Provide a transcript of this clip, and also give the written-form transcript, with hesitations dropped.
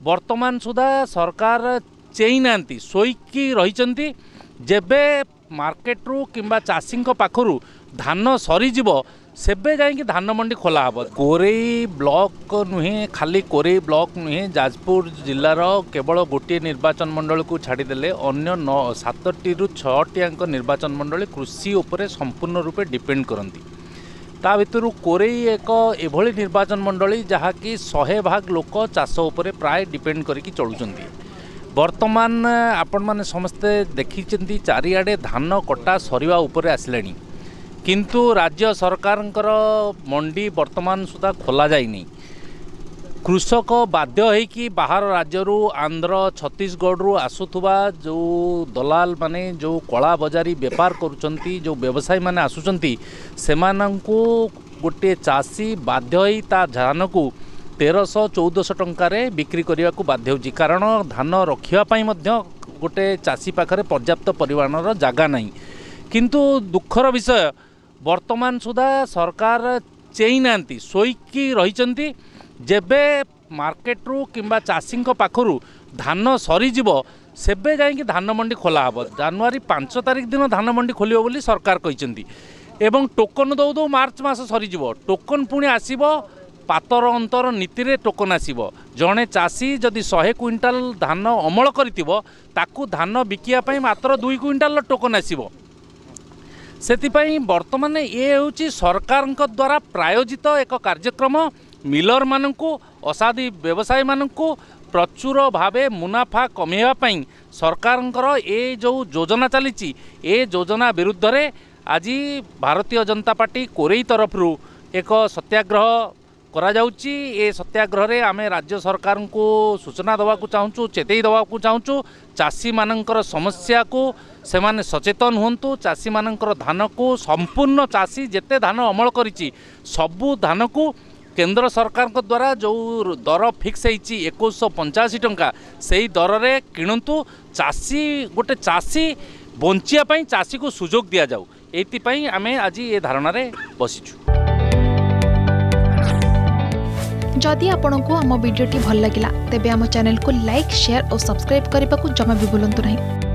वर्तमान सुधा सरकार चेई नांती शोईकी रही जेबे मार्केट रू किंबा चाषी पाखु धान सरीज सेबे जाइए धान मंडी खोला हम। कोरेई ब्लॉक नुहे खाली कोरेई ब्लॉक नुहे जाजपुर जिलार केवल गोटे निर्वाचन मंडल को छाड़देले अन्य 7टी रू 6टी निर्वाचन मंडल कृषि उपरे संपूर्ण रूपे डिपेंड करती। ता भितर कोरेई एक एभली निर्वाचन मंडली जहाँकि 100% लोक चाष उपरे प्राय डिपेंड करके चलुचंती। वर्तमान आपण माने समस्ते देखिचंती चारिआडे धान कटा सरीवा उपरे आसिलानी, किंतु राज्य सरकारंकर मंडी वर्तमान सुधा खोला जाइनी। कृषक बाध्य होइकी बाहर राज्यरू आंध्र छत्तीसगढ़ आसुथुबा जो दलाल माने जो कला बजारी बेपार करुचंती, जो व्यवसायी माने आसुचंती, सेमानंकु गोटे चाषी बाध्य होई ता धान को 1300-1400 टंकार बिक्री करने को बाध्य होची। कारण धान रखियापाई मध्य गोटे चाषी पाखरे पर्याप्त परिमाणर जागा नहीं। किंतु दुखर विषय वर्तमान सुधा सरकार चेई नांती शोईकी रही जेबे मार्केट रू किंबा चाषी पाखु धान सरीज सेबे जाइए धान मंडी खोला हम। जनवरी 5 तारिख दिन धान मंडी खोल बोली सरकार कहते एवं टोकन दौ दौ मार्च मास सरीज टोकन पुणी आसब पातर अंतर नीति रे टोकन आसब। जड़े चाषी जदि 100 क्विंटाल धान अमल करितिबो धान बिकिया मात्र 2 क्विंटाल टोकन आसब। सेतिपाई वर्तमान ये हूँ सरकार द्वारा प्रायोजित एक कार्यक्रम। मिलर मानू असाधी व्यवसायी मानू प्रचुर भावे मुनाफा कमेवाई सरकार ये जो योजना चली योजना विरुद्ध रे आज भारतीय जनता पार्टी कोरेई तरफ एक सत्याग्रह करा जाउची। ए सत्याग्रह रे आमे राज्य सरकार को सूचना दवा को चाहूँ, चेतई दवा को चाहूँ चाषी मानकर समस्या को से माने सचेतन हुंतु। चाषी मानकर धान को संपूर्ण चाषी जेते धान अमल करिछि सबु धान को केंद्र सरकार को द्वारा जो दर फिक्स होइछि 2185 टंका सेही दर रे किणंतु। चाषी गोटे चाषी बंचिया पई चाषी को सुजोग दिया जाऊ, एति पई आमे आज ये धारणा रे बसिछु। जदि आपंक आम भिडी भल लगा तेब आम चैनल को लाइक शेयर और सब्सक्राइब करने को जमा भी भूलु नहीं।